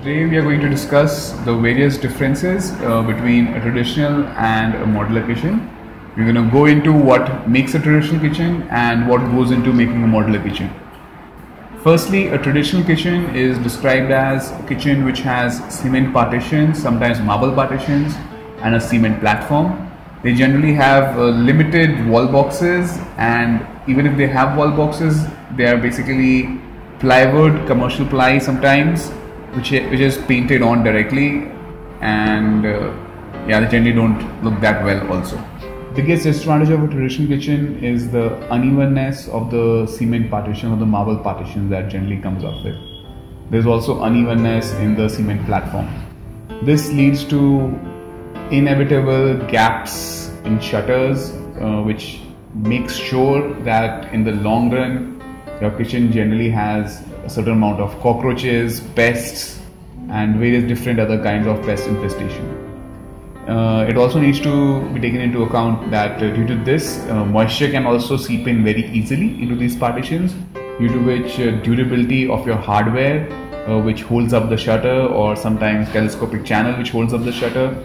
Today we are going to discuss the various differences between a traditional and a modular kitchen. We're going to go into what makes a traditional kitchen and what goes into making a modular kitchen. Firstly, a traditional kitchen is described as a kitchen which has cement partitions, sometimes marble partitions, and a cement platform. They generally have limited wall boxes, and even if they have wall boxes, they are basically plywood, commercial ply sometimes, which is painted on directly, and yeah, they generally don't look that well also. Biggest disadvantage of a traditional kitchen is the unevenness of the cement partition or the marble partition that generally comes up with. There's also unevenness in the cement platform. This leads to inevitable gaps in shutters, which makes sure that in the long run your kitchen generally has a certain amount of cockroaches, pests, and various different other kinds of pest infestation. It also needs to be taken into account that due to this, moisture can also seep in very easily into these partitions, due to which durability of your hardware, which holds up the shutter, or sometimes telescopic channel which holds up the shutter,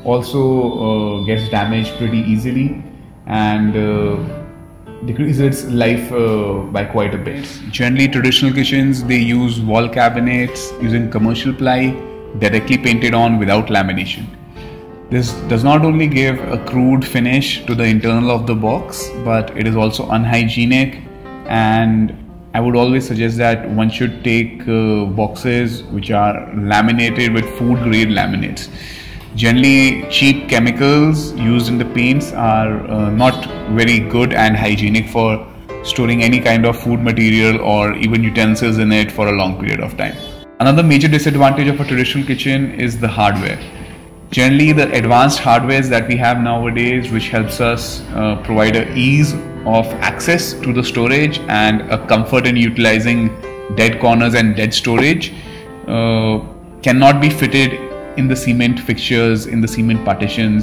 also gets damaged pretty easily and decreases its life by quite a bit. Generally, traditional kitchens, they use wall cabinets using commercial ply directly painted on without lamination. This does not only give a crude finish to the internal of the box, but it is also unhygienic, and I would always suggest that one should take boxes which are laminated with food grade laminates. Generally, cheap chemicals used in the paints are not very good and hygienic for storing any kind of food material or even utensils in it for a long period of time. Another major disadvantage of a traditional kitchen is the hardware. Generally, the advanced hardwares that we have nowadays, which helps us provide an ease of access to the storage and a comfort in utilizing dead corners and dead storage, cannot be fitted in the cement fixtures, in the cement partitions,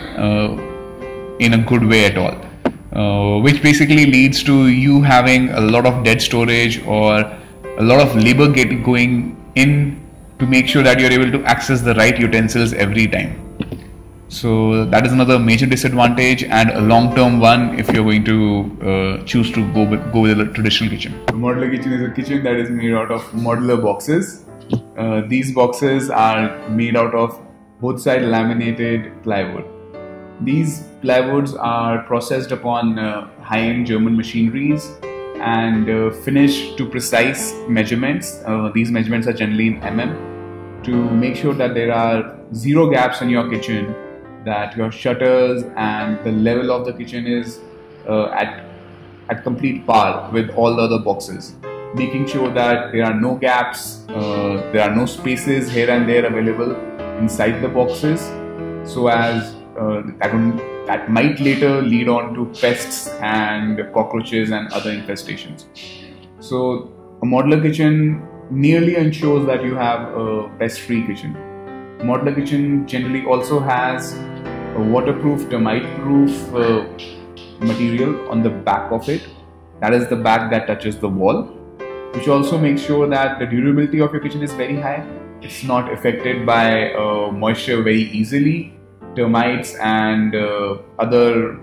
in a good way at all, which basically leads to you having a lot of dead storage or a lot of labor going in to make sure that you're able to access the right utensils every time. So that is another major disadvantage and a long-term one if you're going to choose to go with a traditional kitchen. A modular kitchen is a kitchen that is made out of modular boxes. These boxes are made out of both side laminated plywood. These plywoods are processed upon high-end German machineries and finished to precise measurements. These measurements are generally in mm, to make sure that there are zero gaps in your kitchen, that your shutters and the level of the kitchen is at complete par with all the other boxes, making sure that there are no gaps, there are no spaces here and there available inside the boxes, so as that might later lead on to pests and cockroaches and other infestations. So a modular kitchen nearly ensures that you have a pest-free kitchen. A modular kitchen generally also has a waterproof, termite-proof material on the back of it. That is the back that touches the wall, which also makes sure that the durability of your kitchen is very high. It's not affected by moisture very easily. Termites and other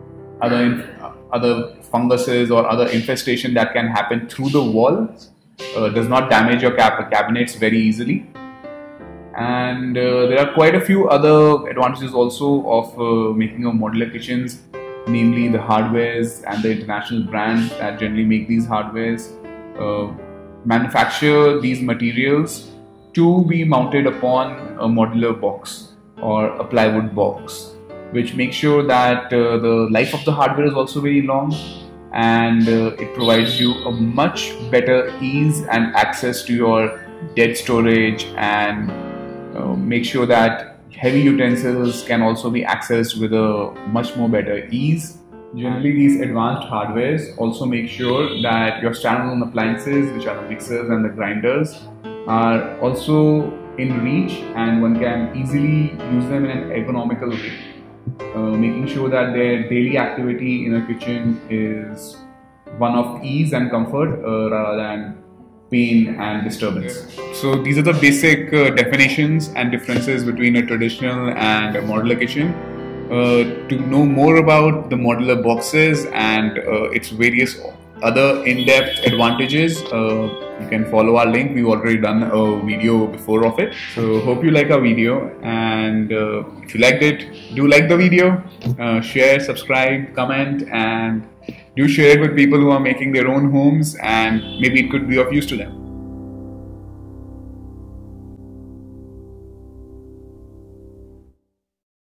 funguses or other infestation that can happen through the wall does not damage your cabinets very easily. And there are quite a few other advantages also of making a modular kitchens, namely the hardwares and the international brands that generally make these hardwares manufacture these materials to be mounted upon a modular box or a plywood box, which makes sure that the life of the hardware is also very long, and it provides you a much better ease and access to your dead storage, and make sure that heavy utensils can also be accessed with a much more better ease. Generally, these advanced hardwares also make sure that your standalone appliances, which are the mixers and the grinders, are also in reach and one can easily use them in an ergonomical way, making sure that their daily activity in a kitchen is one of ease and comfort rather than pain and disturbance. So these are the basic definitions and differences between a traditional and a modular kitchen. To know more about the modular boxes and its various other in-depth advantages, you can follow our link. We've already done a video before of it. So hope you like our video, and if you liked it, do like the video, share, subscribe, comment, and do share it with people who are making their own homes, and maybe it could be of use to them.